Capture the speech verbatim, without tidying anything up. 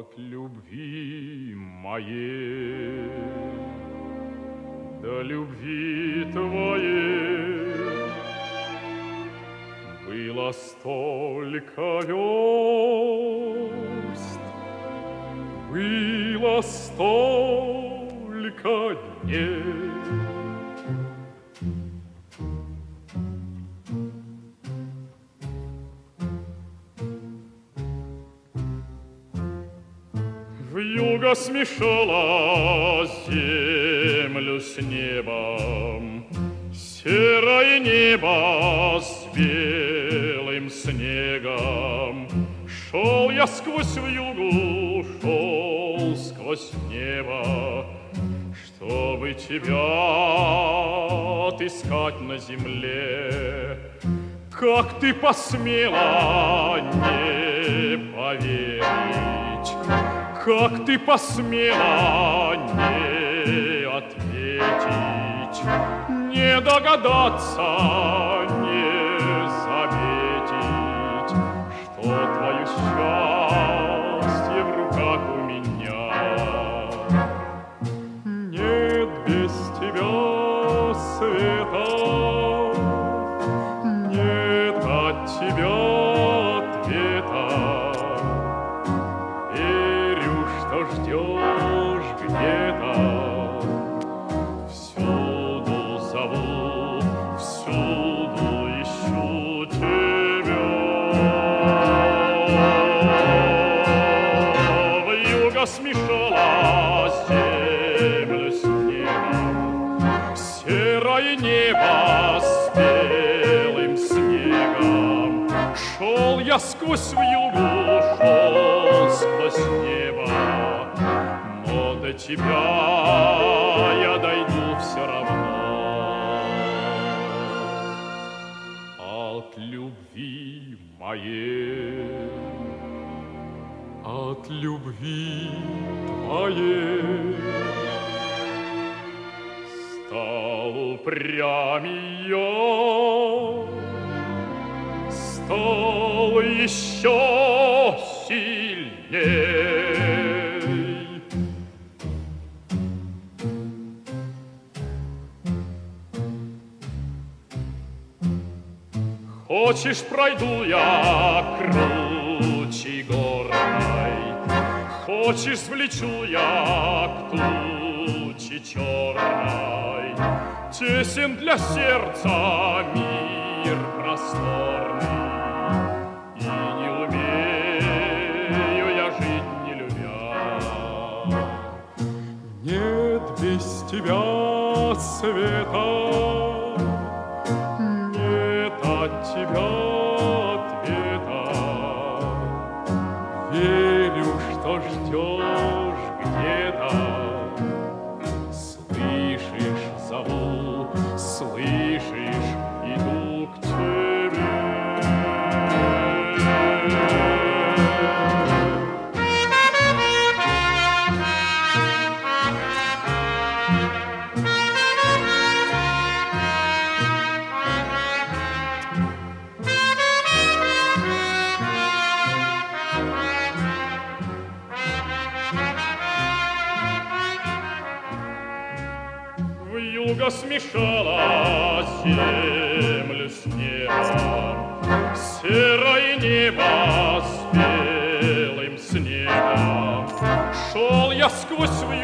От любви моей до любви твоей было столько верст, было столько дней. Вьюга смешала землю с небом, серое небо с белым снегом. Шел я сквозь вьюгу, шел сквозь небо, чтобы тебя отыскать на земле. Как ты посмела не поверить, как ты посмела не ответить, не догадаться, не заметить, что твое счастье в руках у меня. Нет без тебя света, нет от тебя ответа. Ждешь где-то, всюду зову, всюду ищу тебя. Вьюга смешала землю с небом, серое небо с белым снегом. Шел я сквозь вьюгу, шел сквозь небо, но до тебя я дойду все равно. От любви моей, от любви твоей стал упрямей я, стал еще сильней. Хочешь, пройду я кручей горной, хочешь, свлечу я к туче черной. Тесен для сердца мир просторный, и не умею я жить, не любя. Нет без тебя света, от тебя ответа. Верю, что ждешь где-то. Слышишь, зову, слышишь, иду к тебе. Вьюга смешала землю с небом, серое небо с белым снегом. Шел я сквозь вьюгу,